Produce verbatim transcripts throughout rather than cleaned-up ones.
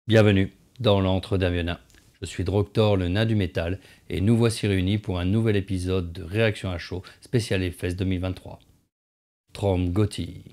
Bienvenue dans l'antre d'Amiona. Je suis Droctor, le nain du métal, et nous voici réunis pour un nouvel épisode de Réaction à chaud spécial Hellfest deux mille vingt-trois. Trom Gotti.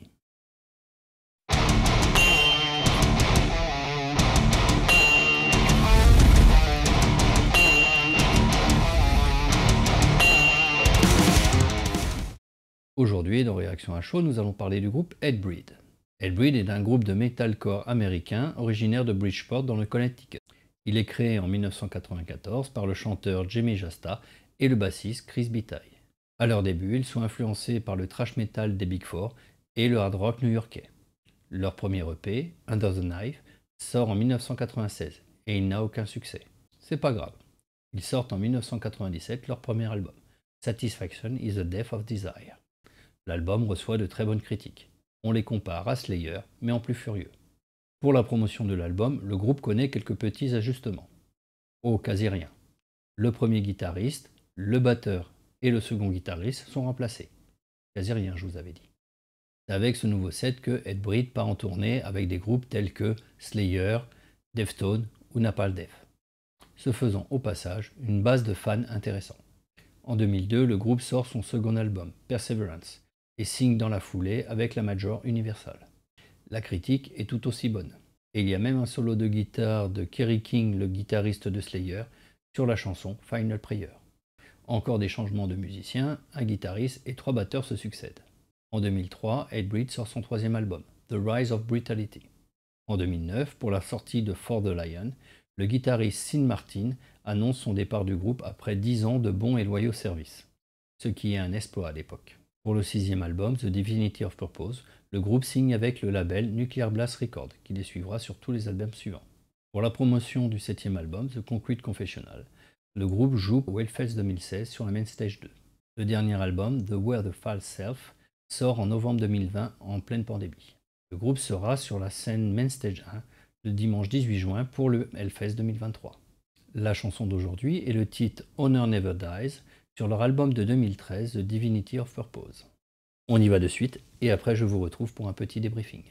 Aujourd'hui, dans Réaction à chaud, nous allons parler du groupe Hatebreed. Hatebreed est un groupe de metalcore américain originaire de Bridgeport dans le Connecticut. Il est créé en mille neuf cent quatre-vingt-quatorze par le chanteur Jimmy Jasta et le bassiste Chris Bitaille. À leur début, ils sont influencés par le thrash metal des Big Four et le hard rock new-yorkais. Leur premier E P, Under the Knife, sort en mille neuf cent quatre-vingt-seize et il n'a aucun succès. C'est pas grave. Ils sortent en mille neuf cent quatre-vingt-dix-sept leur premier album, Satisfaction is the Death of Desire. L'album reçoit de très bonnes critiques. On les compare à Slayer, mais en plus furieux. Pour la promotion de l'album, le groupe connaît quelques petits ajustements. Oh, quasi rien. Le premier guitariste, le batteur et le second guitariste sont remplacés. Quasi rien, je vous avais dit. C'est avec ce nouveau set que Hatebreed part en tournée avec des groupes tels que Slayer, Deftones ou Napalm Death. Se faisant au passage une base de fans intéressants. En deux mille deux, le groupe sort son second album, Perseverance, et signe dans la foulée avec la major Universal. La critique est tout aussi bonne. Et il y a même un solo de guitare de Kerry King, le guitariste de Slayer, sur la chanson Final Prayer. Encore des changements de musiciens, un guitariste et trois batteurs se succèdent. En deux mille trois, Hatebreed sort son troisième album, The Rise of Brutality. En deux mille neuf, pour la sortie de For the Lion, le guitariste Sean Martin annonce son départ du groupe après dix ans de bons et loyaux services, ce qui est un exploit à l'époque. Pour le sixième album, The Divinity of Purpose, le groupe signe avec le label Nuclear Blast Records, qui les suivra sur tous les albums suivants. Pour la promotion du septième album, The Concrete Confessional, le groupe joue au Hellfest deux mille seize sur la Main Stage deux. Le dernier album, The Where the False Self, sort en novembre deux mille vingt en pleine pandémie. Le groupe sera sur la scène Main Stage un le dimanche dix-huit juin pour le Hellfest deux mille vingt-trois. La chanson d'aujourd'hui est le titre Honor Never Dies sur leur album de deux mille treize, The Divinity of Purpose. On y va de suite, et après je vous retrouve pour un petit débriefing.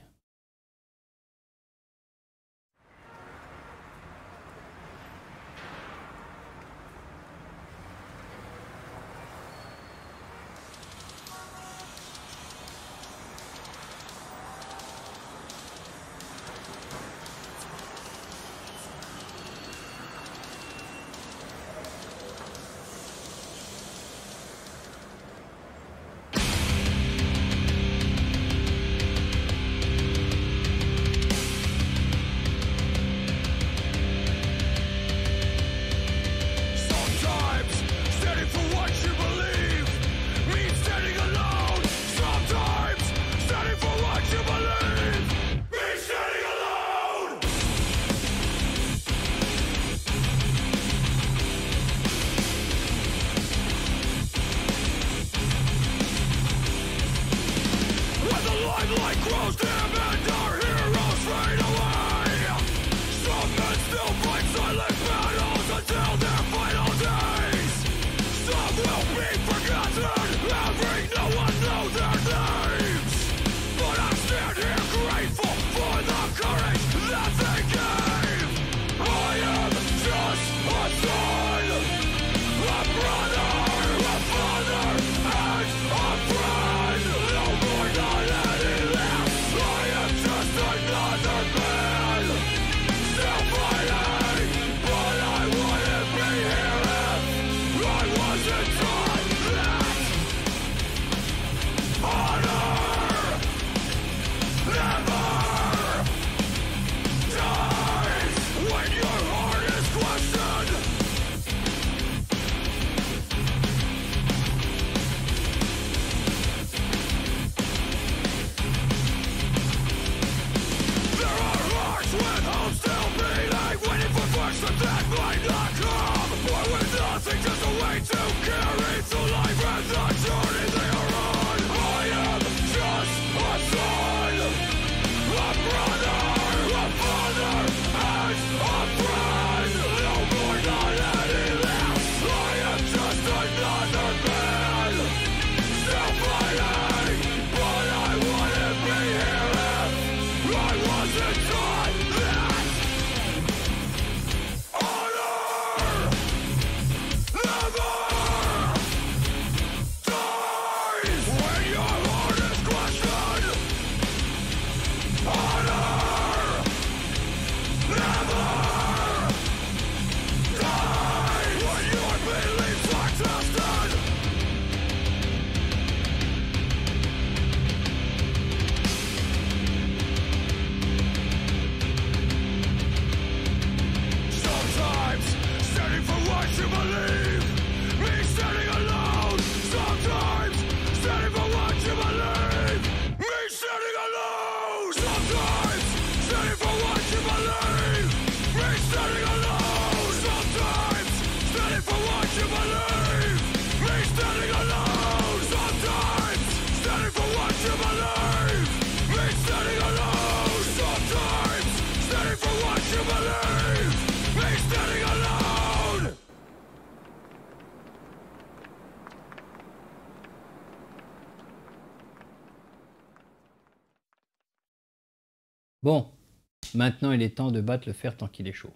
Bon, maintenant il est temps de battre le fer tant qu'il est chaud.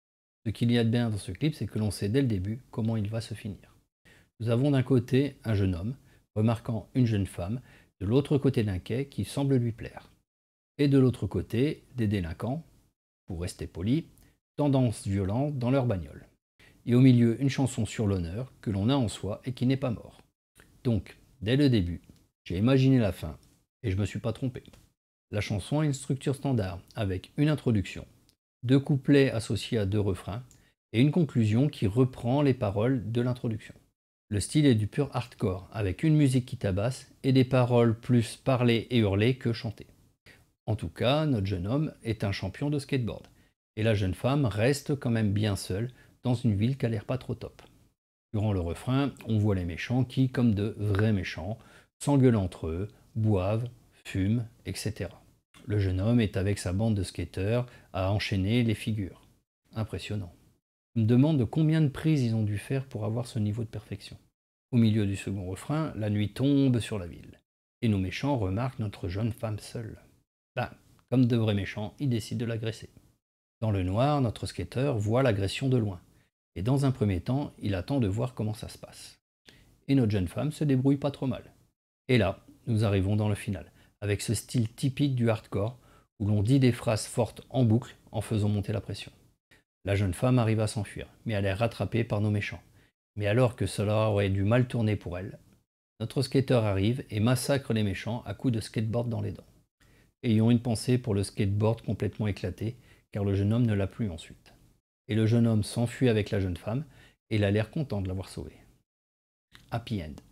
Ce qu'il y a de bien dans ce clip, c'est que l'on sait dès le début comment il va se finir. Nous avons d'un côté un jeune homme, remarquant une jeune femme, de l'autre côté d'un quai qui semble lui plaire. Et de l'autre côté, des délinquants, pour rester polis, tendance violente dans leur bagnole. Et au milieu, une chanson sur l'honneur que l'on a en soi et qui n'est pas mort. Donc, dès le début, j'ai imaginé la fin, et je me suis pas trompé. La chanson a une structure standard, avec une introduction, deux couplets associés à deux refrains, et une conclusion qui reprend les paroles de l'introduction. Le style est du pur hardcore, avec une musique qui tabasse et des paroles plus parlées et hurlées que chantées. En tout cas, notre jeune homme est un champion de skateboard, et la jeune femme reste quand même bien seule dans une ville qui a l'air pas trop top. Durant le refrain, on voit les méchants qui, comme de vrais méchants, s'engueulent entre eux, boivent, fument, et cetera. Le jeune homme est avec sa bande de skateurs à enchaîner les figures. Impressionnant. Je me demande combien de prises ils ont dû faire pour avoir ce niveau de perfection. Au milieu du second refrain, la nuit tombe sur la ville. Et nos méchants remarquent notre jeune femme seule. Ben, comme de vrais méchants, ils décident de l'agresser. Dans le noir, notre skateur voit l'agression de loin. Et dans un premier temps, il attend de voir comment ça se passe. Et notre jeune femme se débrouille pas trop mal. Et là, nous arrivons dans le final, avec ce style typique du hardcore, où l'on dit des phrases fortes en boucle en faisant monter la pression. La jeune femme arrive à s'enfuir, mais elle est rattrapée par nos méchants. Mais alors que cela aurait dû mal tourner pour elle, notre skateur arrive et massacre les méchants à coups de skateboard dans les dents. Ayons une pensée pour le skateboard complètement éclaté, car le jeune homme ne l'a plus ensuite. Et le jeune homme s'enfuit avec la jeune femme, et il a l'air content de l'avoir sauvé. Happy end.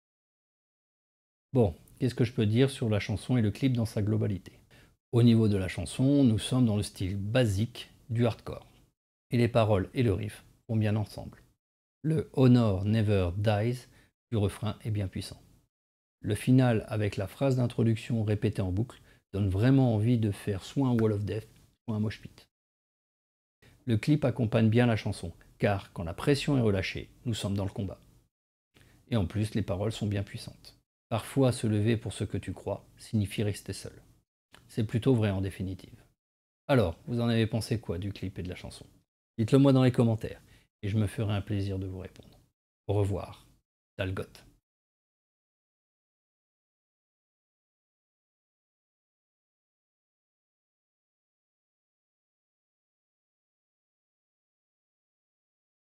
Bon, qu'est-ce que je peux dire sur la chanson et le clip dans sa globalité? Au niveau de la chanson, nous sommes dans le style basique du hardcore. Et les paroles et le riff vont bien ensemble. Le Honor Never Dies du refrain est bien puissant. Le final avec la phrase d'introduction répétée en boucle donne vraiment envie de faire soit un Wall of Death, soit un mosh pit. Le clip accompagne bien la chanson, car quand la pression est relâchée, nous sommes dans le combat. Et en plus, les paroles sont bien puissantes. Parfois, se lever pour ce que tu crois signifie rester seul. C'est plutôt vrai en définitive. Alors, vous en avez pensé quoi du clip et de la chanson? Dites-le moi dans les commentaires, et je me ferai un plaisir de vous répondre. Au revoir, Dalgoth.